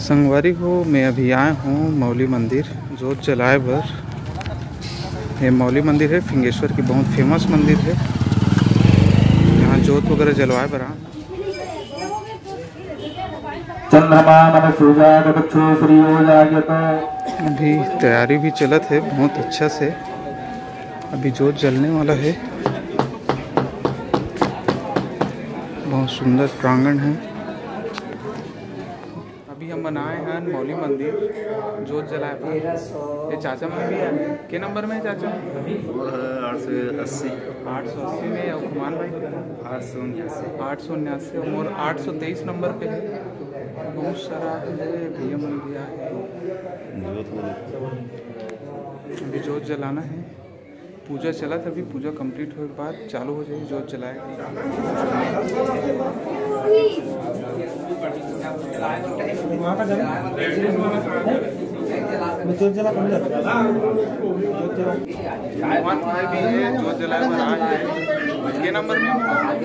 संगवारी को मैं अभी आया हूँ मौली मंदिर जोत जलाए भर। ये मौली मंदिर है, फिंगेश्वर की बहुत फेमस मंदिर है। यहाँ जोत वगैरह जलवाए भरा। अभी तैयारी भी चलत है बहुत अच्छा से। अभी जोत जलने वाला है। बहुत सुंदर प्रांगण है। अभी हम बनाए हैं मौली मंदिर जोत जलाए पर। ये चाचा में भी है। के नंबर में है चाचा? 880 में। और खुमान भाई 879 और 823 नंबर पे है। बहुत सारा है भैया मन दिया है। अभी जोत जलाना है। पूजा चला था, अभी पूजा कंप्लीट होने के बाद चालू हो जाएगी जोत जलाएगा। जोत जला भी है, जोत जलाए बना है। के नंबर में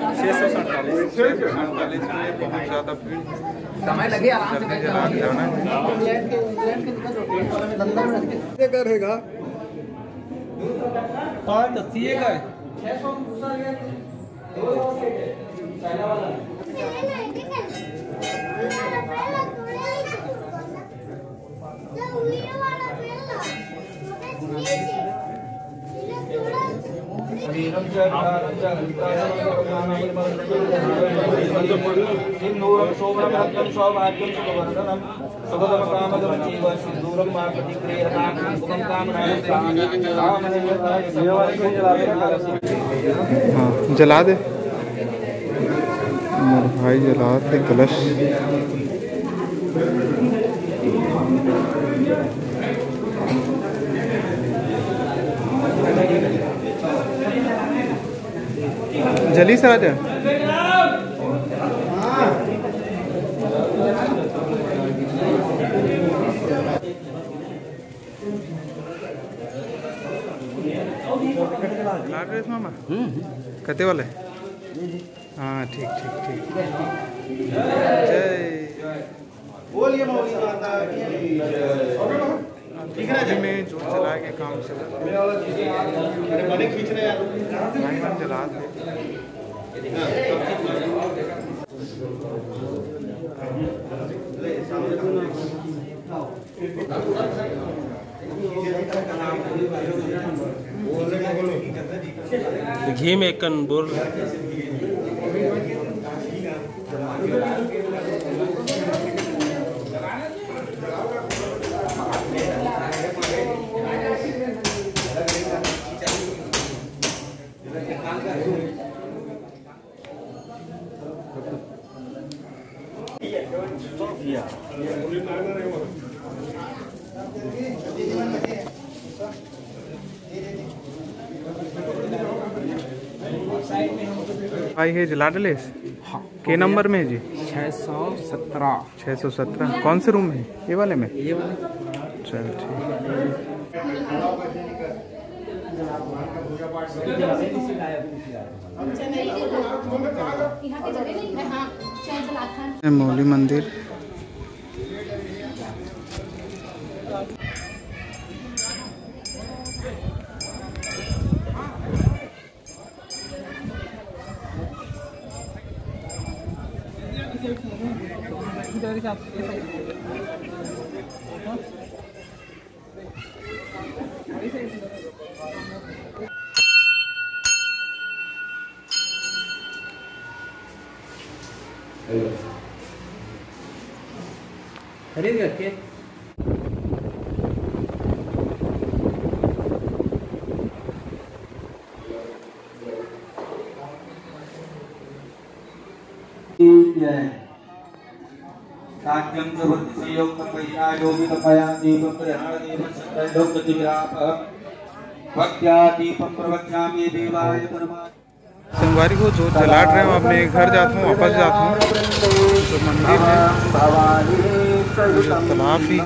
647 में बहुत ज़्यादा भीड़ समय लगे जल्दी जला के जाना है। हाँ जला दे मेरे भाई, जला थे कलश। जली से राजा मामा कते वाले? हाँ ठीक ठीक ठीक। जय बोलिए मौली माता की जय। में जोत जला के काम चला जला थे। घी में एक कन बोल भाई है जला डले। के नंबर में है जी? 617। कौन से रूम में? ये वाले में? ये वाले। चल ठीक। मौली मंदिर खरीद करके संगवारी को जो जलाट रहे हैं, अपने घर जाता हूँ, वापस जाता हूँ। जो मंदिर है तालाब भी